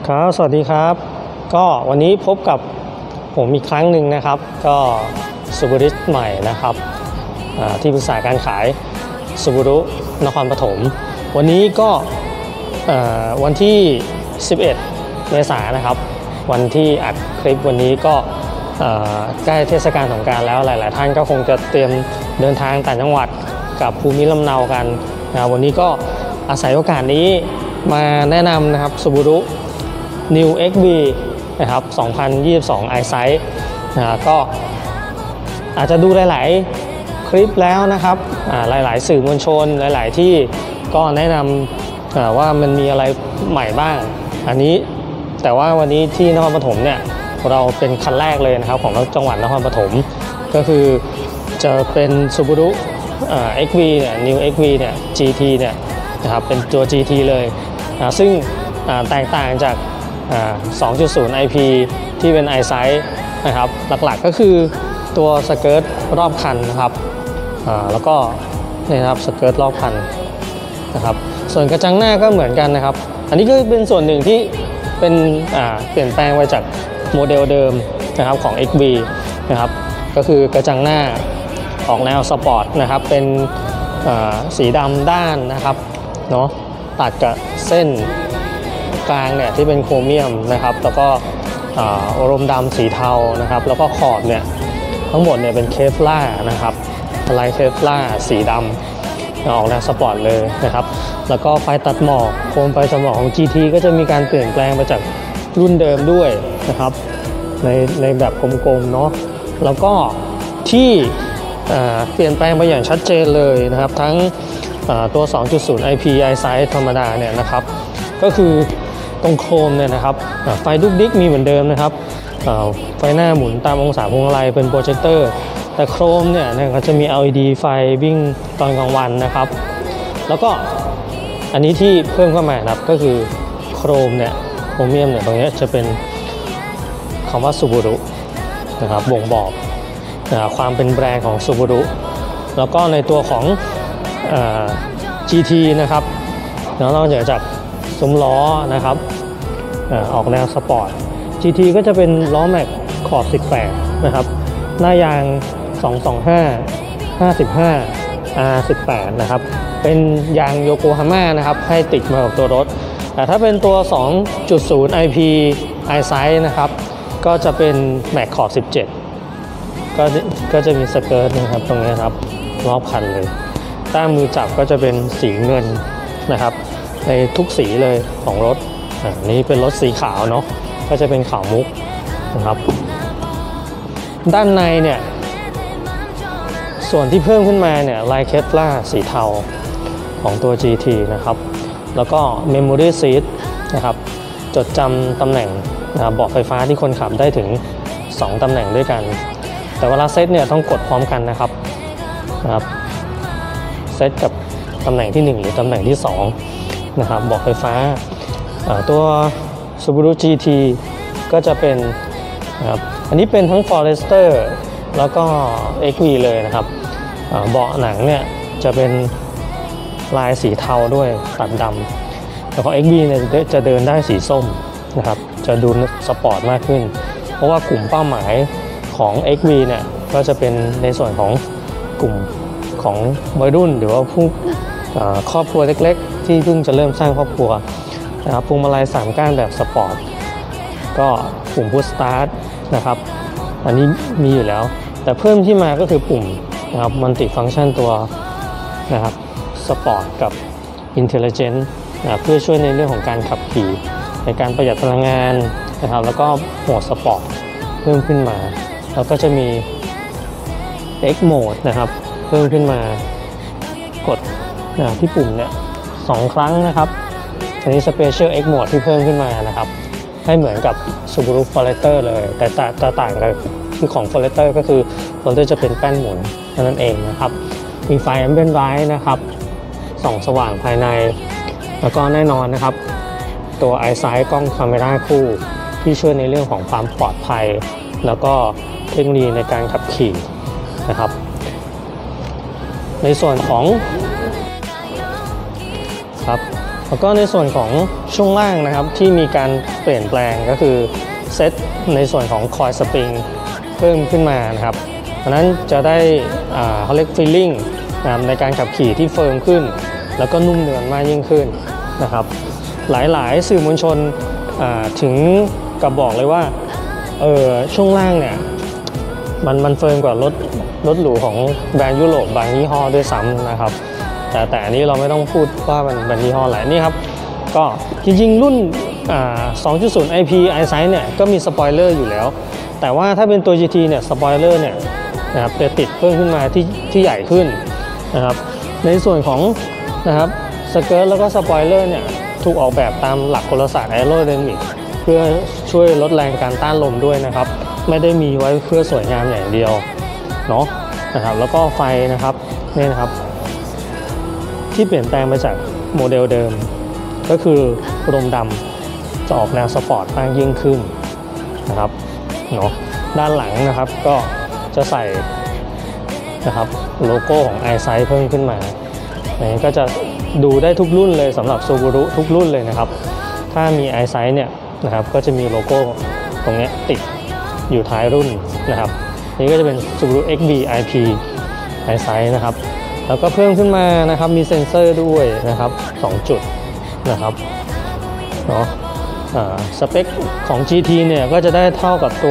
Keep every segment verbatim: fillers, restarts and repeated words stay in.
ครับสวัสดีครับก็วันนี้พบกับผมอีกครั้งหนึ่งนะครับก็ซูบูรุใหม่นะครับที่ปรึกษาการขายซูบูรุนครปฐมวันนี้ก็วันที่สิบเอ็ดเมษายนนะครับวันที่อัดคลิปวันนี้ก็ใกล้เทศกาลสงกรานต์แล้วหลายๆท่านก็คงจะเตรียมเดินทางต่างจังหวัดกับภูมิลำเนากันนะวันนี้ก็อาศัยโอกาสนี้มาแนะนำนะครับซูบูรุ New เอ็กซ์ บี นะครับสองพันยี่สิบสอง EyeSight นะก็อาจจะดูหลายๆคลิปแล้วนะครับหลายๆสื่อมวลชนหลายๆที่ก็แนะนำว่ามันมีอะไรใหม่บ้างอันนี้แต่ว่าวันนี้ที่นครปฐมเนี่ยเราเป็นคันแรกเลยนะครับของจังหวัดนครปฐมก็คือจะเป็น Subaru เอ็กซ์ บี เนี่ย New เอ็กซ์ บี เนี่ย จี ที เนี่ยนะครับเป็นตัว จี ที เลยนะซึ่งแตกต่างจากสองจุดศูนย์ ไอ พี ที่เป็น EyeSight นะครับหลักๆก็คือตัวสเกิร์ตรอบคันนะครับแล้วก็นี่นะครับสเกิร์ตรอบคันนะครับส่วนกระจังหน้าก็เหมือนกันนะครับอันนี้ก็เป็นส่วนหนึ่งที่เป็นเปลี่ยนแปลงไปจากโมเดลเดิมนะครับของ เอ็กซ์ บี นะครับก็คือกระจังหน้าออกแนวสปอร์ตนะครับเป็นสีดำด้านนะครับเนาะตัดกับเส้นกลางเนี่ยที่เป็นโครเมียมนะครับแล้วก็อารมณ์ดำสีเทานะครับแล้วก็ขอบเนี่ยทั้งหมดเนี่ยเป็นเคฟลาร์นะครับลายเคฟลาร์สีดำออกแนวสปอร์ตเลยนะครับแล้วก็ไฟตัดหมอกโคมไฟตัดหมอกของ จี ที ก็จะมีการเปลี่ยนแปลงไปจากรุ่นเดิมด้วยนะครับในในแบบกลมๆเนาะแล้วก็ที่เปลี่ยนแปลงไปอย่างชัดเจนเลยนะครับทั้งตัว สองจุดศูนย์ ไอ พี EyeSight ธรรมดาเนี่ยนะครับก็คือตรงโครมเนี่ยนะครับไฟดุกดิกมีเหมือนเดิมนะครับไฟหน้าหมุนตามองศาพวงมาลัยเป็นโปรเจคเตอร์แต่โครมเนี่ยก็จะมี แอล อี ดี ไฟวิ่งตอนกลางวันนะครับแล้วก็อันนี้ที่เพิ่มเข้ามาครับก็คือโครมเนี่ยโครเมียมเนี่ยตรงนี้จะเป็นคำว่าซูบูรุนะครับบ่งบอกความเป็นแบรนด์ของซูบูรุแล้วก็ในตัวของ จี ที นะครับนอกจากซุ้มล้อนะครับออกแนวสปอร์ต จี ที ก็จะเป็นล้อแม็กขอบสิบแปดนะครับหน้ายางสองสองห้า ห้าสิบห้า อาร์ สิบแปดนะครับเป็นยางโยโกฮาม่านะครับให้ติดมากับตัวรถแต่ถ้าเป็นตัว สองจุดศูนย์ ไอ พี EyeSight นะครับก็จะเป็นแม็กขอบสิบเจ็ดก็ก็จะมีสเกิร์ตนะครับตรงนี้ครับรอบคันเลยด้ามมือจับก็จะเป็นสีเงินนะครับในทุกสีเลยของรถอันนี้เป็นรถสีขาวเนาะก็จะเป็นขาวมุกนะครับด้านในเนี่ยส่วนที่เพิ่มขึ้นมาเนี่ยลายเคฟลาร์สีเทาของตัว จี ที นะครับแล้วก็ Memory Seat นะครับจดจำตำแหน่งเบาะไฟฟ้าที่คนขับได้ถึงสองตำแหน่งด้วยกันแต่เวลาเซตเนี่ยต้องกดพร้อมกันนะครับนะครับเซตกับตำแหน่งที่หนึ่งหรือตำแหน่งที่สองนะครับเบาะไฟฟ้าตัว Subaru จี ที ก็จะเป็นนะครับอันนี้เป็นทั้ง Forester แล้วก็ เอ็กซ์ วี เลยนะครับเบาะหนังเนี่ยจะเป็นลายสีเทาด้วยตัดดำแล้วก็ เอ็กซ์ วี เนี่ยจะเดินได้สีส้มนะครับจะดูสปอร์ตมากขึ้นเพราะว่ากลุ่มเป้าหมายของ เอ็กซ์ วี เนี่ยก็จะเป็นในส่วนของกลุ่มของวัยรุ่นหรือว่าผู้ครอบครัวเล็กๆที่เพิ่งจะเริ่มสร้างครอบครัวนะครับพวงมาลัยสามก้านแบบสปอร์ตก็ปุ่มพุชสตาร์ทนะครับอันนี้มีอยู่แล้วแต่เพิ่มที่มาก็คือปุ่มนะครับมัลติฟังก์ชันตัวนะครับสปอร์ตกับอินเทลเจนต์นะเพื่อช่วยในเรื่องของการขับขี่ในการประหยัดพลังงานนะครับแล้วก็โหมดสปอร์ตเพิ่มขึ้นมาแล้วก็จะมี X Mode นะครับเพิ่มขึ้นมากดที่ปุ่มเนี่ยสองครั้งนะครับอันนี้ Special X Mode ที่เพิ่มขึ้นมานะครับให้เหมือนกับ Subaru Forester เลยแต่จะต่างกันคือของ Forester ก็คือ Forester จะเป็นแป้นหมุนนั่นเองนะครับมีไฟ Ambient Light นะครับส่องสว่างภายในแล้วก็แน่นอนนะครับตัว EyeSight กล้องคาเมราคู่ที่ช่วยในเรื่องของความปลอดภัยแล้วก็เทคโนโลยีในการขับขี่นะครับในส่วนของครับในแล้วก็ในส่วนของช่วงล่างนะครับที่มีการเปลี่ยนแปลงก็คือเซตในส่วนของคอยสปริงเพิ่มขึ้นมานะครับเพราะนั้นจะได้เขาเรียกฟีลลิ่งนะครับในการขับขี่ที่เฟิร์มขึ้นแล้วก็นุ่มนวลมากยิ่งขึ้นนะครับหลายๆสื่อมวลชนถึงกับบอกเลยว่าเออช่วงล่างเนี่ยมันมันเฟิร์มกว่ารถรถหรูของแบรนด์ยุโรปบางยี่ห้อด้วยซ้ำนะครับแต่แต่อันนี้เราไม่ต้องพูดว่ามันเป็นยี่ห้ออะไรนี่ครับก็จริงๆรุ่น สองจุดศูนย์ ไอ พี EyeSight เนี่ยก็มีสปอยเลอร์อยู่แล้วแต่ว่าถ้าเป็นตัว จี ที เนี่ยสปอยเลอร์เนี่ยนะครับจะติดเพิ่มขึ้นมาที่ที่ใหญ่ขึ้นนะครับในส่วนของนะครับสเกิร์ตแล้วก็สปอยเลอร์เนี่ยถูกออกแบบตามหลักกลศาสตร์แอโรไดนามิกเพื่อช่วยลดแรงการต้านลมด้วยนะครับไม่ได้มีไว้เพื่อสวยงามอย่างเดียวเนาะนะครับแล้วก็ไฟนะครับนี่นะครับที่เปลี่ยนแปลงไปจากโมเดลเดิมก็คือรมดำจะออกแนวสปอร์ตมากยิ่งขึ้นนะครับเนาะด้านหลังนะครับก็จะใส่นะครับโลโก้ของ EyeSight เพิ่มขึ้นมาอันนี้ก็จะดูได้ทุกรุ่นเลยสำหรับ Subaru ทุกรุ่นเลยนะครับถ้ามี EyeSight เนี่ยนะครับก็จะมีโลโก้ตรงนี้ติดอยู่ท้ายรุ่นนะครับนี่ก็จะเป็น Subaru เอ็กซ์ วี ไอ พี EyeSight นะครับแล้วก็เพิ่มขึ้นมานะครับมีเซ็นเซอร์ด้วยนะครับสองจุดนะครับเนาะสเปคของ จี ที เนี่ยก็จะได้เท่ากับตัว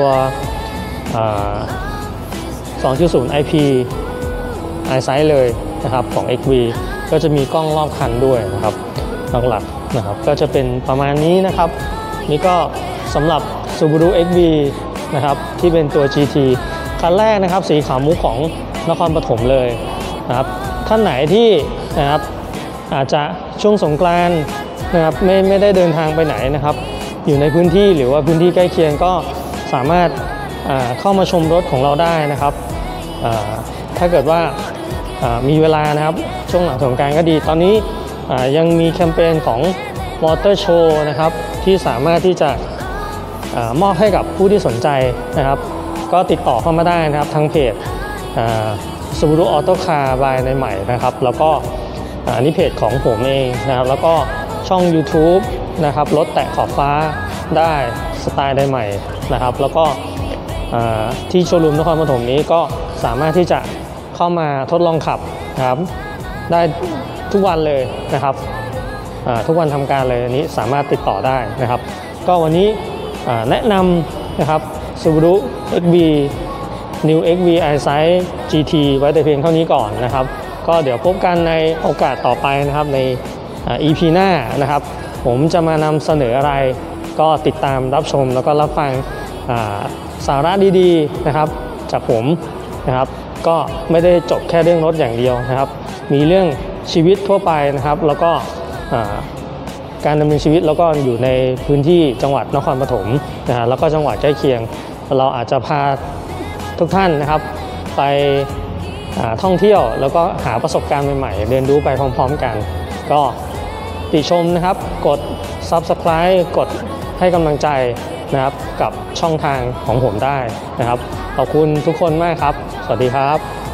สองจุดศูนย์ ไอ พี EyeSight เลยนะครับของ เอ็กซ์ วี ก็จะมีกล้องรอบคันด้วยนะครับหลักๆนะครับก็จะเป็นประมาณนี้นะครับนี่ก็สำหรับ Subaru เอ็กซ์ วี นะครับที่เป็นตัว จี ที คันแรกนะครับสีขาวมุกของนครปฐมเลยนะครับท่านไหนที่นะครับอาจจะช่วงสงกรานต์นะครับไม่ไม่ได้เดินทางไปไหนนะครับอยู่ในพื้นที่หรือว่าพื้นที่ใกล้เคียงก็สามารถเข้ามาชมรถของเราได้นะครับถ้าเกิดว่ามีเวลานะครับช่วงหลังสงกรานต์ก็ดีตอนนี้ยังมีแคมเปญของมอเตอร์โชว์นะครับที่สามารถที่จะมอบให้กับผู้ที่สนใจนะครับก็ติดต่อเข้ามาได้นะครับทางเพจSubaru Auto Car by ในใหม่นะครับแล้วก็อันนี้เพจของผมเองนะครับแล้วก็ช่อง YouTube นะครับรถแตะขอบฟ้าได้สไตล์ในใหม่นะครับแล้วก็ที่โชว์รูมนครปฐมนี้ก็สามารถที่จะเข้ามาทดลองขับนะครับได้ทุกวันเลยนะครับทุกวันทำการเลยอันนี้สามารถติดต่อได้นะครับก็วันนี้แนะนำนะครับ Subaru เอ็กซ์ วี New เอ็กซ์ วี EyeSight จี ที ไว้แต่เพียงเท่านี้ก่อนนะครับก็เดี๋ยวพบกันในโอกาสต่อไปนะครับใน อี พี หน้านะครับผมจะมานำเสนออะไรก็ติดตามรับชมแล้วก็รับฟังสาระดีๆนะครับจากผมนะครับก็ไม่ได้จบแค่เรื่องรถอย่างเดียวนะครับมีเรื่องชีวิตทั่วไปนะครับแล้วก็การดำเนินชีวิตแล้วก็อยู่ในพื้นที่จังหวัดนครปฐมนะฮะแล้วก็จังหวัดใกล้เคียงเราอาจจะพาทุกท่านนะครับไปท่องเที่ยวแล้วก็หาประสบการณ์ใหม่ๆเรียนรู้ไปพร้อมๆกันก็ติชมนะครับกด ซับสไครบ์ กดให้กำลังใจนะครับกับช่องทางของผมได้นะครับขอบคุณทุกคนมากครับสวัสดีครับ